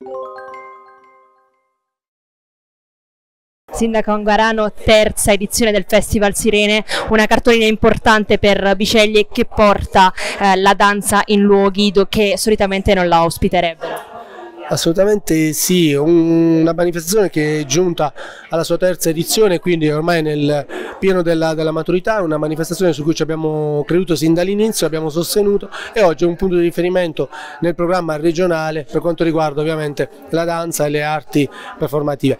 Sindaco Angarano, terza edizione del Festival Sirene, una cartolina importante per Biceglie che porta la danza in luoghi che solitamente non la ospiterebbero. Assolutamente sì, una manifestazione che è giunta alla sua terza edizione, quindi ormai nel pieno della maturità, una manifestazione su cui ci abbiamo creduto sin dall'inizio, abbiamo sostenuto e oggi è un punto di riferimento nel programma regionale per quanto riguarda ovviamente la danza e le arti performative.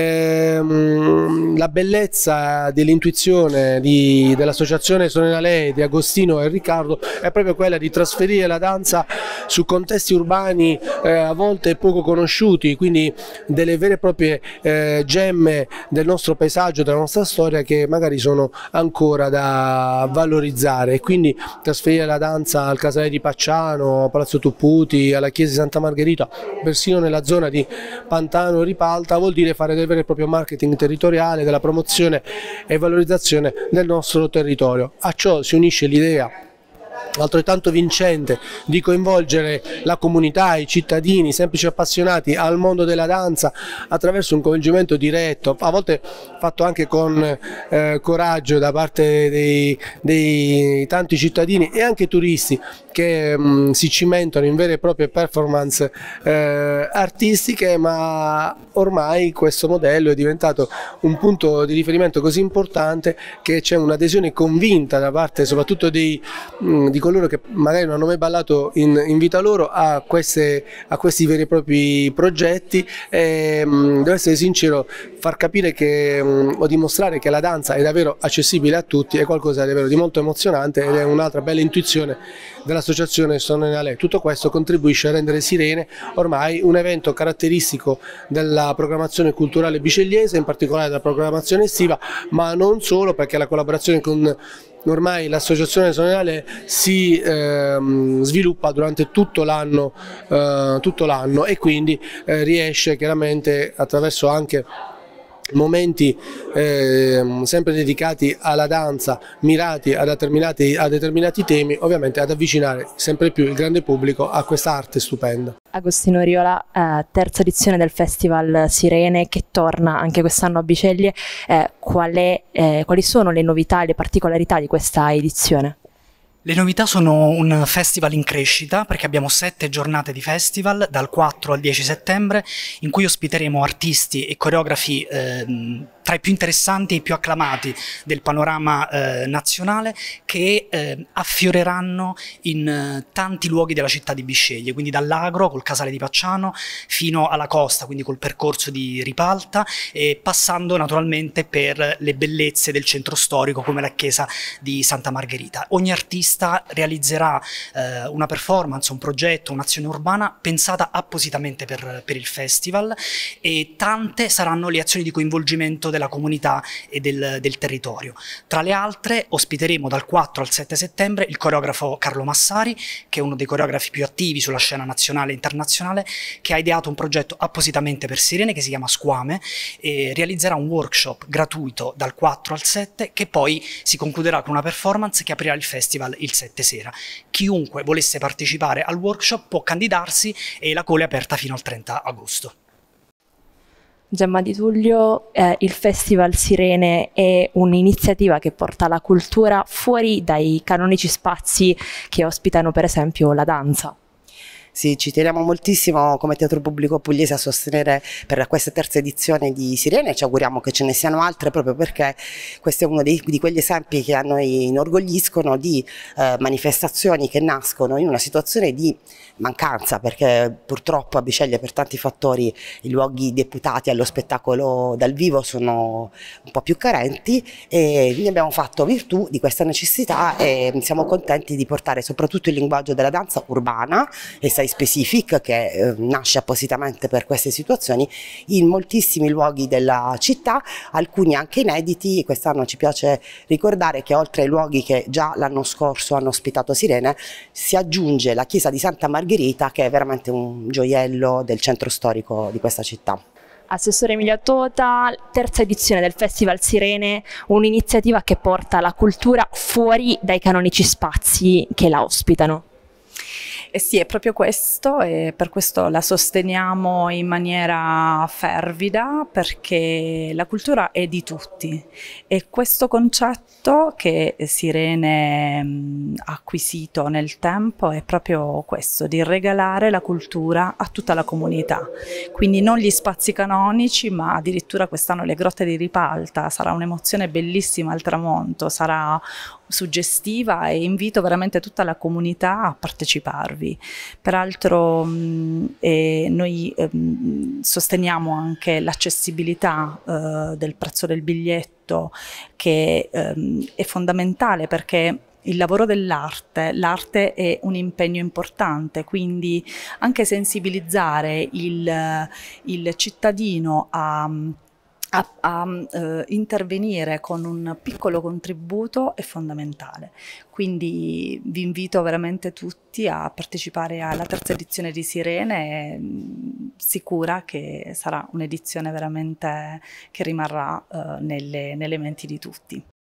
La bellezza dell'intuizione dell'associazione Sonena Lei, di Agostino e Riccardo è proprio quella di trasferire la danza su contesti urbani a volte poco conosciuti, quindi delle vere e proprie gemme del nostro paesaggio, della nostra storia che magari sono ancora da valorizzare, e quindi trasferire la danza al Casale di Pacciano, a Palazzo Tupputi, alla chiesa di Santa Margherita, persino nella zona di Pantano Ripalta, vuol dire fare del vero e proprio marketing territoriale, della promozione e valorizzazione del nostro territorio. A ciò si unisce l'idea altrettanto vincente di coinvolgere la comunità, i cittadini, i semplici appassionati al mondo della danza attraverso un coinvolgimento diretto, a volte fatto anche con coraggio da parte dei tanti cittadini e anche turisti che si cimentano in vere e proprie performance artistiche, ma ormai questo modello è diventato un punto di riferimento così importante che c'è un'adesione convinta da parte soprattutto di coloro che magari non hanno mai ballato in vita loro a questi veri e propri progetti. Devo essere sincero, far capire o dimostrare che la danza è davvero accessibile a tutti è qualcosa davvero di molto emozionante ed è un'altra bella intuizione dell'associazione Sonena Lei. Tutto questo contribuisce a rendere Sirene ormai un evento caratteristico della programmazione culturale bicegliese, in particolare della programmazione estiva, ma non solo, perché la collaborazione con ormai l'associazione Sonena Lei si sviluppa durante tutto l'anno e quindi riesce chiaramente attraverso anche momenti sempre dedicati alla danza, mirati a determinati temi, ovviamente ad avvicinare sempre più il grande pubblico a questa arte stupenda. Agostino Riola, terza edizione del Festival Sirene che torna anche quest'anno a Biceglie, quali sono le novità e le particolarità di questa edizione? Le novità sono un festival in crescita perché abbiamo 7 giornate di festival dal 4 al 10 settembre in cui ospiteremo artisti e coreografi tra i più interessanti e i più acclamati del panorama nazionale che affioreranno in tanti luoghi della città di Bisceglie, quindi dall'agro col Casale di Pacciano fino alla costa, quindi col percorso di Ripalta e passando naturalmente per le bellezze del centro storico come la chiesa di Santa Margherita. Ogni artista realizzerà una performance, un progetto, un'azione urbana pensata appositamente per il festival e tante saranno le azioni di coinvolgimento della comunità e del territorio. Tra le altre ospiteremo dal 4 al 7 settembre il coreografo Carlo Massari, che è uno dei coreografi più attivi sulla scena nazionale e internazionale, che ha ideato un progetto appositamente per Sirene che si chiama Squame e realizzerà un workshop gratuito dal 4 al 7 che poi si concluderà con una performance che aprirà il festival il 7 sera. Chiunque volesse partecipare al workshop può candidarsi e la call è aperta fino al 30 agosto. Gemma Di Tullio, il Festival Sirene è un'iniziativa che porta la cultura fuori dai canonici spazi che ospitano per esempio la danza. Sì, ci teniamo moltissimo come Teatro Pubblico Pugliese a sostenere per questa terza edizione di Sirene e ci auguriamo che ce ne siano altre proprio perché questo è uno di quegli esempi che a noi inorgogliscono di manifestazioni che nascono in una situazione di mancanza, perché purtroppo a Biceglie per tanti fattori i luoghi deputati allo spettacolo dal vivo sono un po' più carenti e ne abbiamo fatto virtù di questa necessità e siamo contenti di portare soprattutto il linguaggio della danza urbana e Site Specific che nasce appositamente per queste situazioni in moltissimi luoghi della città, alcuni anche inediti. Quest'anno ci piace ricordare che oltre ai luoghi che già l'anno scorso hanno ospitato Sirene si aggiunge la chiesa di Santa Margherita che è veramente un gioiello del centro storico di questa città. Assessore Emilia Tota, terza edizione del Festival Sirene, un'iniziativa che porta la cultura fuori dai canonici spazi che la ospitano. E sì, è proprio questo, e per questo la sosteniamo in maniera fervida, perché la cultura è di tutti e questo concetto che Sirene ha acquisito nel tempo è proprio questo, di regalare la cultura a tutta la comunità, quindi non gli spazi canonici, ma addirittura quest'anno le grotte di Ripalta, sarà un'emozione bellissima al tramonto, sarà suggestiva e invito veramente tutta la comunità a parteciparvi. Peraltro noi sosteniamo anche l'accessibilità del prezzo del biglietto, che è fondamentale perché il lavoro l'arte è un impegno importante, quindi anche sensibilizzare il cittadino a intervenire con un piccolo contributo è fondamentale. Quindi vi invito veramente tutti a partecipare alla terza edizione di Sirene, sicura che sarà un'edizione veramente che rimarrà nelle menti di tutti.